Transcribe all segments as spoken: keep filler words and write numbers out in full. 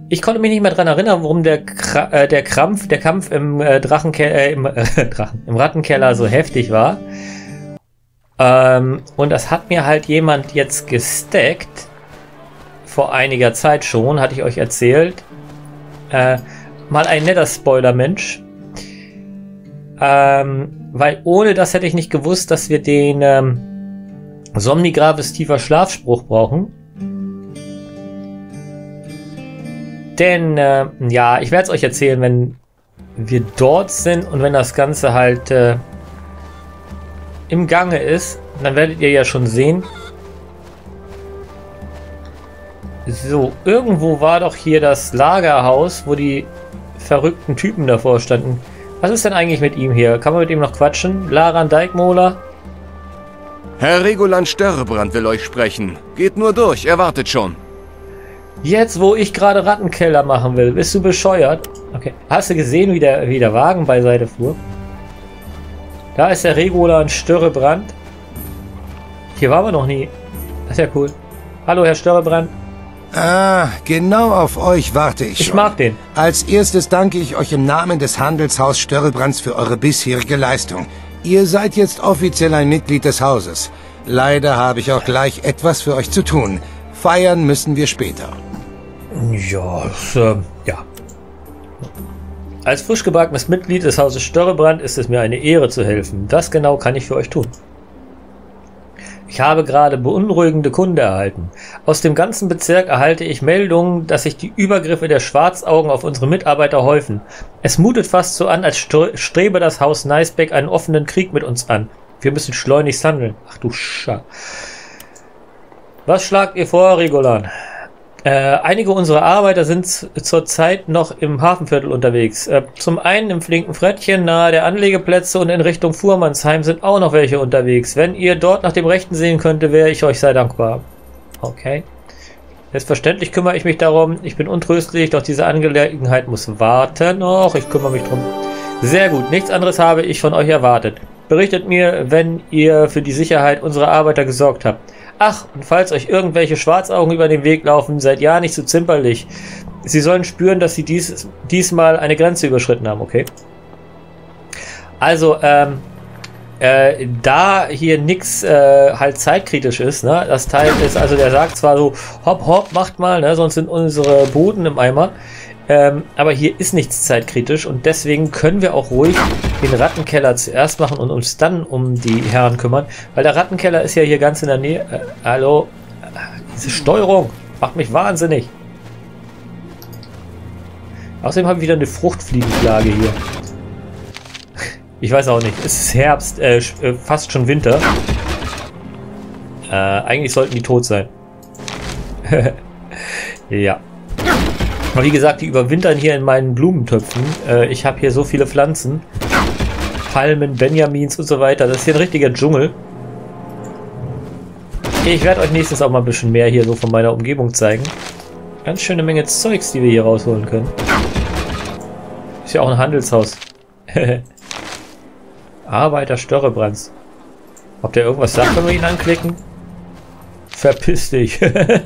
Ich konnte mich nicht mehr dran erinnern, warum der, Kra äh, der Krampf, der Kampf im äh, Drachenkeller, äh, im, äh, Drachen, im Rattenkeller so heftig war. Ähm, und das hat mir halt jemand jetzt gestackt. Vor einiger Zeit schon, hatte ich euch erzählt. Äh, mal ein netter Spoiler, Mensch. Ähm, weil ohne das hätte ich nicht gewusst, dass wir den ähm, Somnigraves tiefer Schlafspruch brauchen. Denn, äh, ja, ich werde es euch erzählen, wenn wir dort sind und wenn das Ganze halt äh, im Gange ist, dann werdet ihr ja schon sehen. So, irgendwo war doch hier das Lagerhaus, wo die verrückten Typen davor standen. Was ist denn eigentlich mit ihm hier? Kann man mit ihm noch quatschen? Laran Dijkmola? Herr Regolan Störrebrand will euch sprechen. Geht nur durch, er wartet schon. Jetzt, wo ich gerade Rattenkeller machen will, bist du bescheuert? Okay. Hast du gesehen, wie der, wie der Wagen beiseite fuhr? Da ist der Regolan Störrebrand. Hier waren wir noch nie. Das ist ja cool. Hallo, Herr Störrebrand. Ah, genau auf euch warte ich schon. Ich mag den. Als erstes danke ich euch im Namen des Handelshaus Störrebrands für eure bisherige Leistung. Ihr seid jetzt offiziell ein Mitglied des Hauses. Leider habe ich auch gleich etwas für euch zu tun. Feiern müssen wir später. Ja, das, äh, ja. Als frisch gebackenes Mitglied des Hauses Störrebrand ist es mir eine Ehre zu helfen. Was genau kann ich für euch tun? Ich habe gerade beunruhigende Kunde erhalten. Aus dem ganzen Bezirk erhalte ich Meldungen, dass sich die Übergriffe der Schwarzaugen auf unsere Mitarbeiter häufen. Es mutet fast so an, als strebe das Haus Neisbeck einen offenen Krieg mit uns an. Wir müssen schleunigst handeln. Ach du Scha. Was schlagt ihr vor, Regolan? Äh, einige unserer Arbeiter sind zurzeit noch im Hafenviertel unterwegs. Äh, zum einen im flinken Frettchen nahe der Anlegeplätze und in Richtung Fuhrmannsheim sind auch noch welche unterwegs. Wenn ihr dort nach dem Rechten sehen könnte, wäre ich euch sehr dankbar. Okay. Selbstverständlich kümmere ich mich darum. Ich bin untröstlich, doch diese Angelegenheit muss warten. Och, ich kümmere mich drum. Sehr gut. Nichts anderes habe ich von euch erwartet. Berichtet mir, wenn ihr für die Sicherheit unserer Arbeiter gesorgt habt. Ach, und falls euch irgendwelche Schwarzaugen über den Weg laufen, seid ja nicht so zimperlich. Sie sollen spüren, dass sie dies, diesmal eine Grenze überschritten haben, okay? Also, ähm, äh, da hier nix äh, halt zeitkritisch ist, ne? Das Teil ist, also der sagt zwar so, hopp, hopp, macht mal, ne? Sonst sind unsere Boden im Eimer. Ähm, aber hier ist nichts zeitkritisch und deswegen können wir auch ruhig den Rattenkeller zuerst machen und uns dann um die Herren kümmern, weil der Rattenkeller ist ja hier ganz in der Nähe. Äh, hallo? Diese Steuerung macht mich wahnsinnig. Außerdem haben wir wieder eine Fruchtfliegenplage hier. Ich weiß auch nicht. Es ist Herbst, äh, fast schon Winter. Äh, eigentlich sollten die tot sein. Ja. Aber wie gesagt, die überwintern hier in meinen Blumentöpfen. Äh, ich habe hier so viele Pflanzen. Palmen, Benjamins und so weiter. Das ist hier ein richtiger Dschungel. Ich werde euch nächstes auch mal ein bisschen mehr hier so von meiner Umgebung zeigen. Ganz schöne Menge Zeugs, die wir hier rausholen können. Ist ja auch ein Handelshaus. Arbeiter Störrebrands. Ob der irgendwas sagt, wenn wir ihn anklicken? Verpiss dich.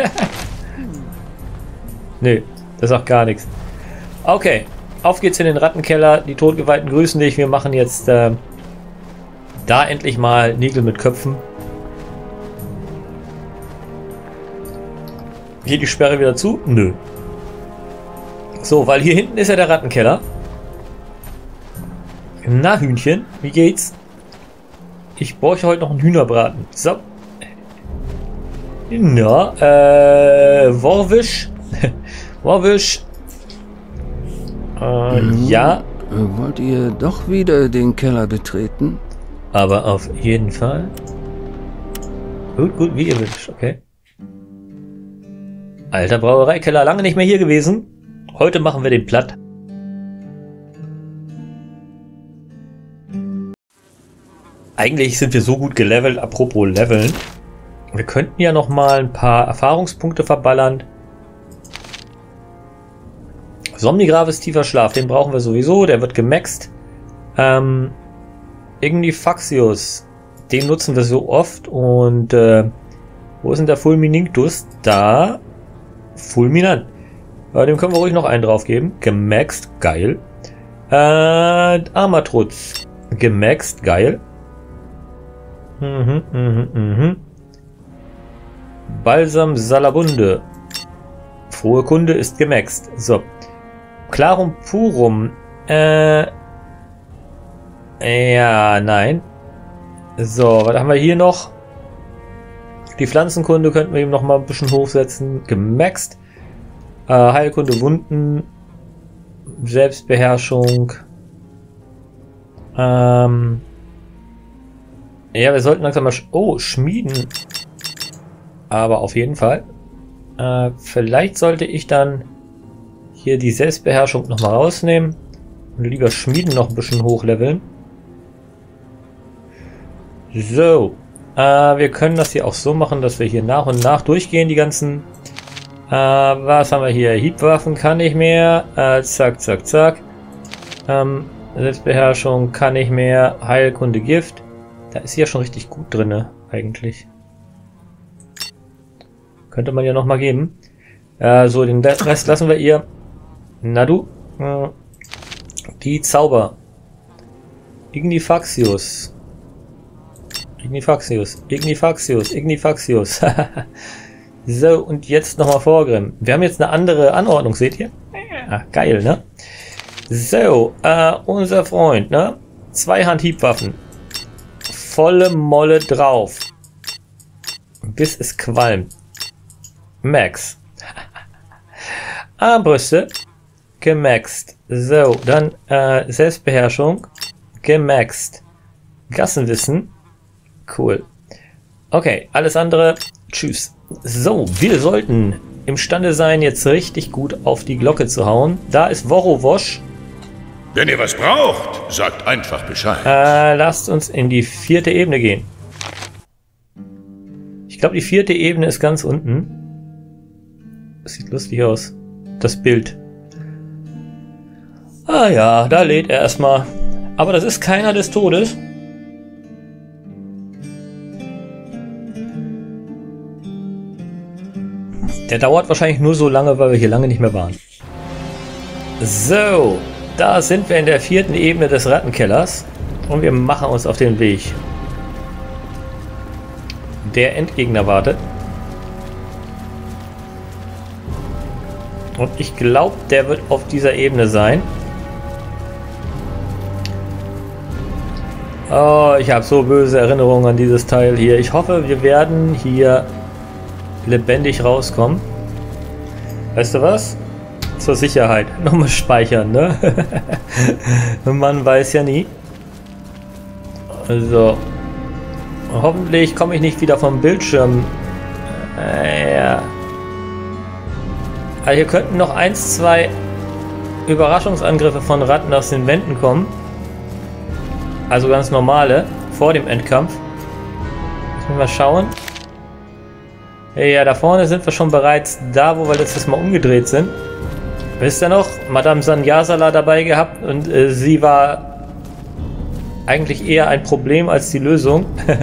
Nee. Das sagt gar nichts. Okay, auf geht's in den Rattenkeller. Die Todgeweihten grüßen dich. Wir machen jetzt äh, da endlich mal Nägel mit Köpfen. Geht die Sperre wieder zu? Nö. So, weil hier hinten ist ja der Rattenkeller. Na, Hühnchen, wie geht's? Ich bräuchte heute noch einen Hühnerbraten. So. Na, äh, Worwisch. Worwisch. Äh, mhm. Ja. Wollt ihr doch wieder den Keller betreten? Aber auf jeden Fall. Gut, gut, wie ihr wünscht, okay. Alter Brauereikeller, lange nicht mehr hier gewesen. Heute machen wir den platt. Eigentlich sind wir so gut gelevelt, apropos Leveln. Wir könnten ja noch mal ein paar Erfahrungspunkte verballern. Somnigraves tiefer Schlaf, den brauchen wir sowieso, der wird gemaxt. Ähm, Ignifaxius, den nutzen wir so oft und äh, wo ist denn der Fulmininctus? Da, Fulminant. Äh, dem können wir ruhig noch einen drauf geben. Gemaxt, geil. Äh, Armatrutz. Gemaxt, geil. Mhm, mhm, mhm. Balsam Salabunde. Frohe Kunde ist gemaxt. So. Clarum Purum. Äh. Ja, nein. So, was haben wir hier noch? Die Pflanzenkunde könnten wir ihm noch mal ein bisschen hochsetzen. Gemaxt. Äh, Heilkunde Wunden. Selbstbeherrschung. Ähm. Ja, wir sollten langsam mal... Sch oh, schmieden. Aber auf jeden Fall. Äh, vielleicht sollte ich dann hier die Selbstbeherrschung nochmal rausnehmen. Und lieber Schmieden noch ein bisschen hochleveln. So. Äh, wir können das hier auch so machen, dass wir hier nach und nach durchgehen, die ganzen... Äh, was haben wir hier? Hiebwaffen kann ich mehr. Äh, zack, zack, zack. Ähm, Selbstbeherrschung kann ich mehr. Heilkunde Gift. Da ist sie ja schon richtig gut drin, eigentlich. Könnte man ja noch mal geben. Äh, so, den Rest lassen wir ihr. Na du. Äh, die Zauber. Ignifaxius. Ignifaxius. Ignifaxius. Ignifaxius. So, und jetzt nochmal Vorgrim. Wir haben jetzt eine andere Anordnung, seht ihr? Ja, geil, ne? So, äh, unser Freund, ne? Zweihand-Hiebwaffen. Volle Molle drauf. Bis es qualmt. Max. Armbrüste. Gemaxt. So, dann äh, Selbstbeherrschung. Gemaxt. Gassenwissen. Cool. Okay, alles andere. Tschüss. So, wir sollten imstande sein, jetzt richtig gut auf die Glocke zu hauen. Da ist Worowosch. Wenn ihr was braucht, sagt einfach Bescheid. Äh, lasst uns in die vierte Ebene gehen. Ich glaube, die vierte Ebene ist ganz unten. Das sieht lustig aus. Das Bild. Ah ja, da lädt er erstmal. Aber das ist keiner des Todes. Der dauert wahrscheinlich nur so lange, weil wir hier lange nicht mehr waren. So, da sind wir in der vierten Ebene des Rattenkellers. Und wir machen uns auf den Weg. Der Endgegner wartet. Und ich glaube, der wird auf dieser Ebene sein. Oh, ich habe so böse Erinnerungen an dieses Teil hier. Ich hoffe, wir werden hier lebendig rauskommen. Weißt du was? Zur Sicherheit. Nochmal speichern, ne? Man weiß ja nie. Also. Hoffentlich komme ich nicht wieder vom Bildschirm. Äh, ja. Aber hier könnten noch eins, zwei Überraschungsangriffe von Ratten aus den Wänden kommen. Also ganz normale. Vor dem Endkampf. Müssen wir mal schauen. Ja, da vorne sind wir schon bereits da, wo wir letztes Mal umgedreht sind. Wisst ihr noch? Madame Sanyasala dabei gehabt und äh, sie war eigentlich eher ein Problem als die Lösung.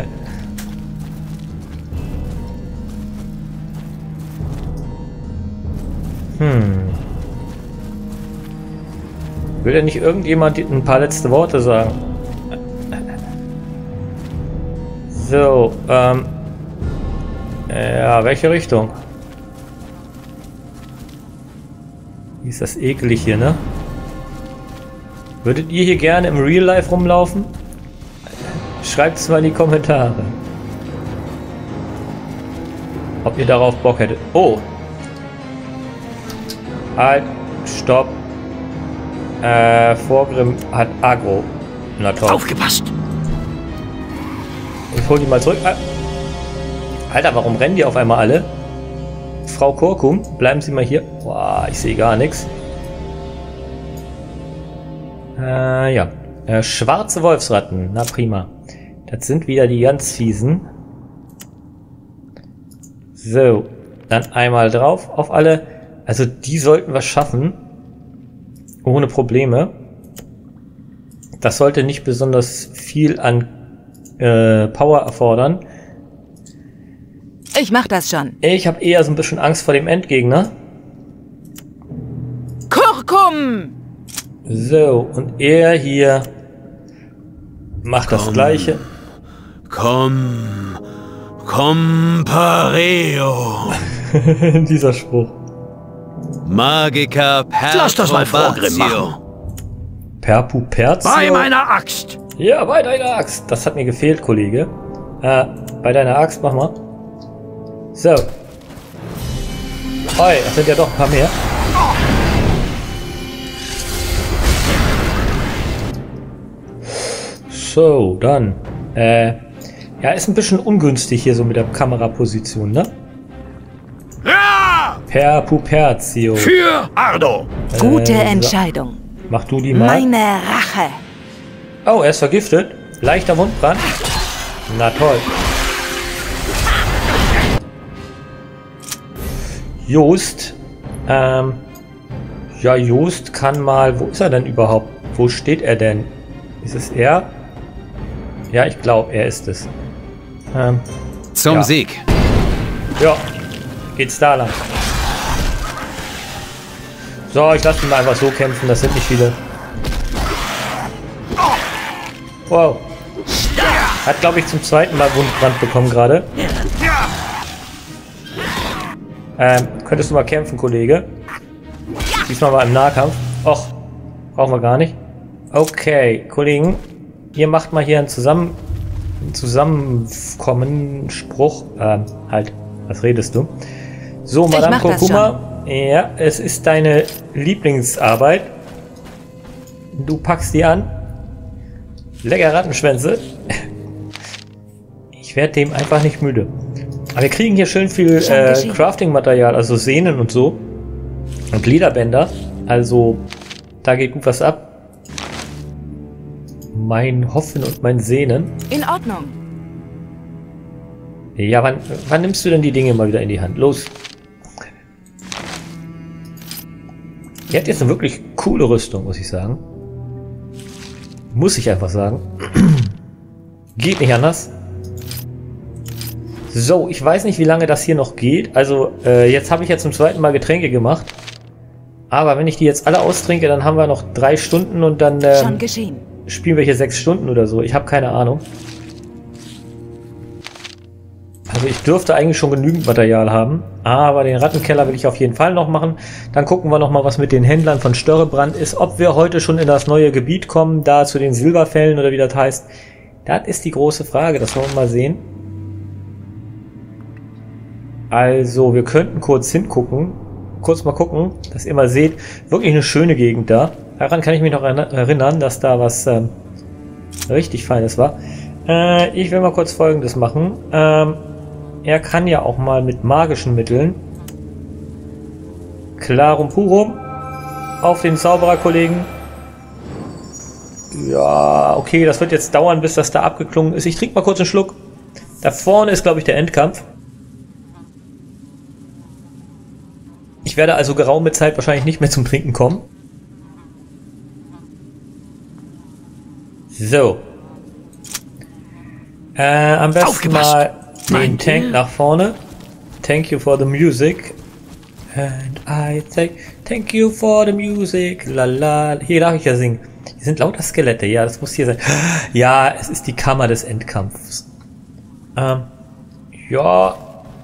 hm. Will denn nicht irgendjemand ein paar letzte Worte sagen? So, ähm... ja, welche Richtung? Wie ist das eklig hier, ne? Würdet ihr hier gerne im Real Life rumlaufen? Schreibt es mal in die Kommentare. Ob ihr darauf Bock hättet. Oh! Halt! Stopp! Äh, Vorgrim hat Agro. Na toll. Aufgepasst! Ich hol die mal zurück. Alter, warum rennen die auf einmal alle? Frau Korkum, bleiben Sie mal hier. Boah, ich sehe gar nichts. Äh, ja. Äh, schwarze Wolfsratten. Na prima. Das sind wieder die ganz fiesen. So. Dann einmal drauf auf alle. Also die sollten wir schaffen. Ohne Probleme. Das sollte nicht besonders viel an äh, Power erfordern. Ich mach das schon. Ich habe eher so ein bisschen Angst vor dem Endgegner. Kurkum! So, und er hier macht das Gleiche. Komm, compareo. Dieser Spruch. Magica perturbatio. Lass das mal Vorgrimm machen. Perpupertio? Bei meiner Axt. Ja, bei deiner Axt. Das hat mir gefehlt, Kollege. Äh, bei deiner Axt, mach mal. So. Oi, das sind ja doch ein paar mehr. So, dann. Äh, ja, ist ein bisschen ungünstig hier so mit der Kameraposition, ne? Ja! Perpupertio. Für Ardo. Gute Äh, so. Entscheidung. Mach du die mal. Meine Rache. Oh, er ist vergiftet. Leichter Wundbrand. Na toll. Jost. Ähm. Ja, Jost kann mal... Wo ist er denn überhaupt? Wo steht er denn? Ist es er? Ja, ich glaube, er ist es. Ähm, Zum ja. Sieg. Ja, geht's da lang. So, ich lasse ihn mal einfach so kämpfen. Das sind nicht viele. Wow. Hat, glaube ich, zum zweiten Mal Wundbrand bekommen gerade. Ähm, könntest du mal kämpfen, Kollege? Diesmal mal im Nahkampf. Och, brauchen wir gar nicht. Okay, Kollegen. Ihr macht mal hier einen Zusammen Zusammenkommen Spruch. Ähm, halt, was redest du? So, Madame Kurkuma. Ja, es ist deine Lieblingsarbeit. Du packst die an. Lecker Rattenschwänze. Ich werde dem einfach nicht müde. Aber wir kriegen hier schön viel äh, Crafting-Material, also Sehnen und so. Und Gliederbänder. Also, da geht gut was ab. Mein Hoffen und mein Sehnen. In Ordnung. Ja, wann, wann nimmst du denn die Dinge mal wieder in die Hand? Los. Die hat jetzt eine wirklich coole Rüstung, muss ich sagen. Muss ich einfach sagen. Geht nicht anders. So, ich weiß nicht, wie lange das hier noch geht. Also, äh, jetzt habe ich ja zum zweiten Mal Getränke gemacht. Aber wenn ich die jetzt alle austrinke, dann haben wir noch drei Stunden und dann ähm, Schon geschehen. spielen wir hier sechs Stunden oder so. Ich habe keine Ahnung. Also ich dürfte eigentlich schon genügend Material haben. Aber den Rattenkeller will ich auf jeden Fall noch machen. Dann gucken wir noch mal, was mit den Händlern von Störrebrand ist. Ob wir heute schon in das neue Gebiet kommen, da zu den Silberfällen oder wie das heißt. Das ist die große Frage. Das wollen wir mal sehen. Also wir könnten kurz hingucken. Kurz mal gucken, dass ihr mal seht. Wirklich eine schöne Gegend da. Daran kann ich mich noch erinnern, dass da was ähm, richtig Feines war. Äh, ich will mal kurz Folgendes machen. Ähm, er kann ja auch mal mit magischen Mitteln Clarum Purum auf den Zaubererkollegen. Ja, okay, das wird jetzt dauern, bis das da abgeklungen ist. Ich trinke mal kurz einen Schluck. Da vorne ist, glaube ich, der Endkampf. Ich werde also geraume Zeit wahrscheinlich nicht mehr zum Trinken kommen. So. Äh, am besten Aufgepasst. mal den Mein Tank Dear. nach vorne. Thank you for the music. And I say thank you for the music. Lala. Hier darf ich ja singen. Hier sind lauter Skelette. Ja, das muss hier sein. Ja, es ist die Kammer des Endkampfs. Ähm, ja.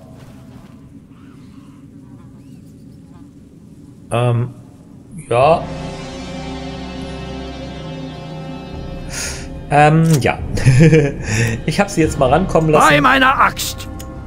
Ähm, ja. Ähm, ja. Ich habe sie jetzt mal rankommen lassen. Bei meiner Axt.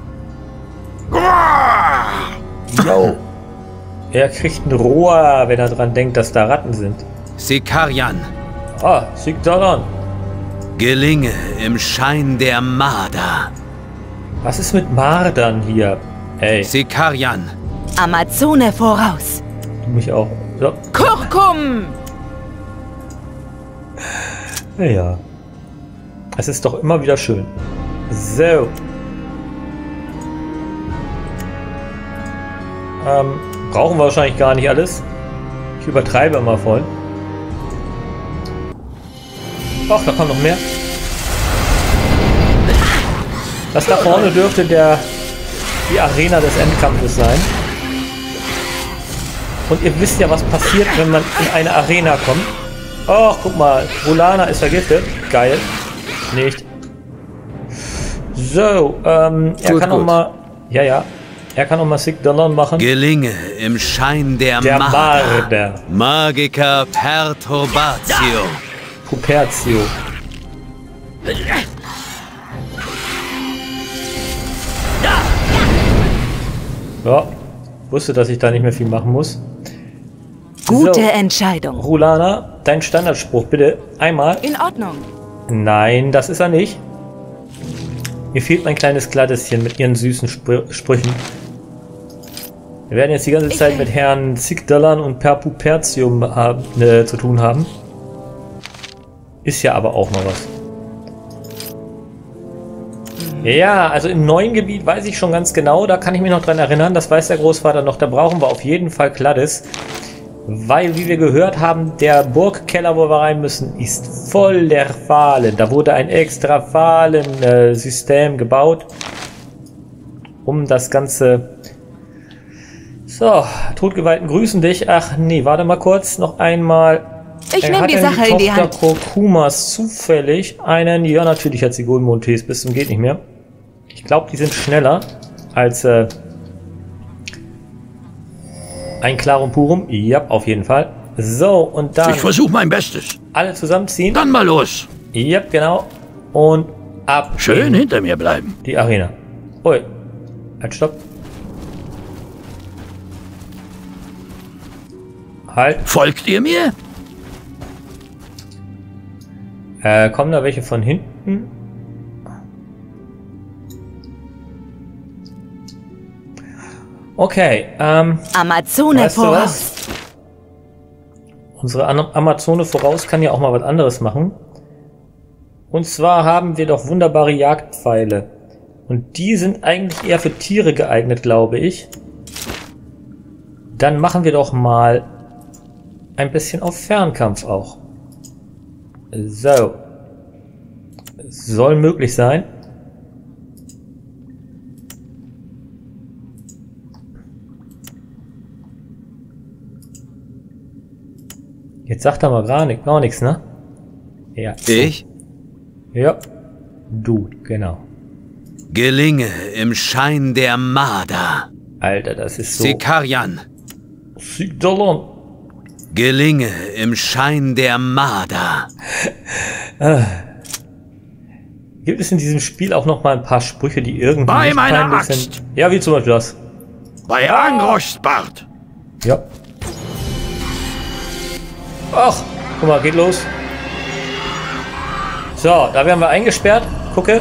Yo. Er kriegt ein Rohr, wenn er dran denkt, dass da Ratten sind. Sikarian, Ah, siegt daran. gelinge im Schein der Marder. Was ist mit Mardern hier? Ey, Sikarian, Amazone voraus. du mich auch. So. Kurkum! Ja. Es ist doch immer wieder schön. So. Ähm, brauchen wir wahrscheinlich gar nicht alles. Ich übertreibe immer voll. Ach, da kommt noch mehr. Das da vorne dürfte der die Arena des Endkampfes sein. Und ihr wisst ja, was passiert, wenn man in eine Arena kommt. Oh, guck mal. Rulana ist vergiftet. Geil. Nicht. So, ähm, er Gut, kann auch gut. mal... Ja, ja. Er kann auch mal Sig Dollar machen. Gelinge im Schein der, Der Marder. Marder. Magica Perturbatio. Pupertio. Ja, wusste, dass ich da nicht mehr viel machen muss. Gute So, Entscheidung. Rulana, dein Standardspruch bitte. Einmal. In Ordnung. Nein, das ist er nicht. Mir fehlt mein kleines Glattischen mit ihren süßen Spr Sprüchen. Wir werden jetzt die ganze Zeit mit Herrn Sigdalan und Perpupertium haben, äh, zu tun haben. Ist ja aber auch noch was. Ja, also im neuen Gebiet weiß ich schon ganz genau, da kann ich mich noch dran erinnern, das weiß der Großvater noch, da brauchen wir auf jeden Fall Gladys. Weil, wie wir gehört haben, der Burgkeller, wo wir rein müssen, ist voll der Fallen. Da wurde ein extra Fallen-System gebaut, um das Ganze... So, Todgeweihten grüßen dich. Ach nee, warte mal kurz, noch einmal... Ich Er nehme hat die denn Sache in die Tochter Hand. Kurkumas zufällig einen... Ja, natürlich hat sie Golden-Montes bis zum geht nicht mehr. Ich glaube, die sind schneller als... Äh, Ein Clarum Purum, ja, auf jeden Fall. So, und dann Ich versuche mein Bestes. alle zusammenziehen. Dann mal los. Ja, genau. Und ab Schön in hinter mir bleiben. die Arena. Ui. Halt, stopp. Halt. Folgt ihr mir? Äh, kommen da welche von hinten? Okay, ähm... Amazone Weißt du voraus. was? Unsere Am- Amazone voraus kann ja auch mal was anderes machen. Und zwar haben wir doch wunderbare Jagdpfeile. Und die sind eigentlich eher für Tiere geeignet, glaube ich. Dann machen wir doch mal ein bisschen auf Fernkampf auch. So. Soll möglich sein. Jetzt sagt er mal gar nichts, gar nichts, ne? Ja. Ich Ja. Du, genau. gelinge im Schein der Marder. Alter, das ist so... Sekarian. Sigdalan. Gelinge im Schein der Marder. Gibt es in diesem Spiel auch noch mal ein paar Sprüche, die irgendwie Bei nicht meiner peinlich Axt. sind? Ja, wie zum Beispiel das. Bei Angroschs Bart. Ja. Ach, guck mal, geht los. So, da werden wir eingesperrt. Gucke.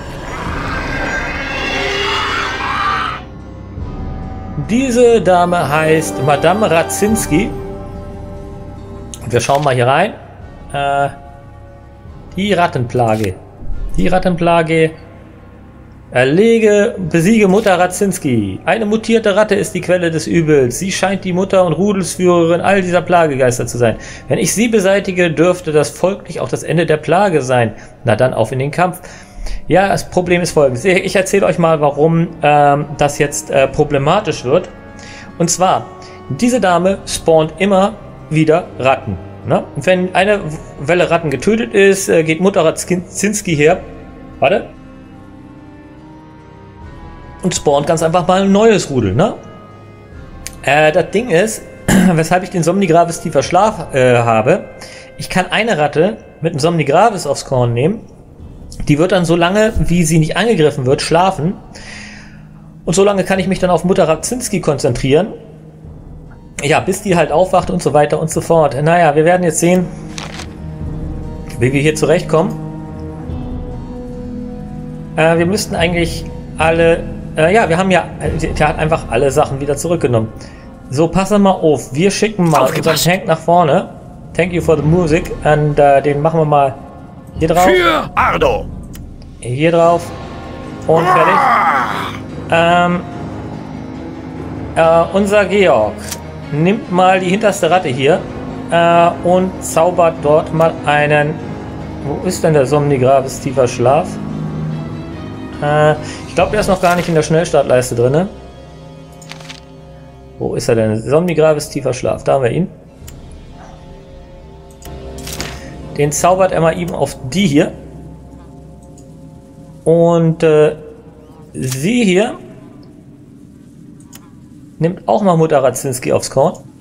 Diese Dame heißt Madame Radzinski. Wir schauen mal hier rein. Äh, die Rattenplage. Die Rattenplage. Erlege, besiege Mutter Radzinski. Eine mutierte Ratte ist die Quelle des Übels. Sie scheint die Mutter und Rudelsführerin all dieser Plagegeister zu sein. Wenn ich sie beseitige, dürfte das folglich auch das Ende der Plage sein. Na dann auf in den Kampf. Ja, das Problem ist folgendes. Ich erzähle euch mal, warum ähm, das jetzt äh, problematisch wird. Und zwar, diese Dame spawnt immer wieder Ratten. Ne? Wenn eine Welle Ratten getötet ist, äh, geht Mutter Radzinski her. Warte. Und spawnt ganz einfach mal ein neues Rudel, ne? Äh, das Ding ist, weshalb ich den Somnigravis tiefer Schlaf äh, habe, ich kann eine Ratte mit dem Somnigravis aufs Korn nehmen, die wird dann so lange, wie sie nicht angegriffen wird, schlafen. Und so lange kann ich mich dann auf Mutter Radzinski konzentrieren. Ja, bis die halt aufwacht und so weiter und so fort. Naja, wir werden jetzt sehen, wie wir hier zurechtkommen. Äh, wir müssten eigentlich alle... Äh, ja, wir haben ja, der hat einfach alle Sachen wieder zurückgenommen. So, passen mal auf. Wir schicken mal unseren Tank nach vorne. Thank you for the music. Und äh, den machen wir mal hier drauf. Für Ardo. Hier drauf. Und fertig. Ähm, äh, unser Georg nimmt mal die hinterste Ratte hier äh, und zaubert dort mal einen... Wo ist denn der Somnigravis tiefer Schlaf? Äh, ich glaube, der ist noch gar nicht in der Schnellstartleiste drin. Wo ist er denn? Somnigraves tiefer Schlaf. Da haben wir ihn. Den zaubert er mal eben auf die hier. Und äh, sie hier nimmt auch Mahmud Aradzinski aufs Korn.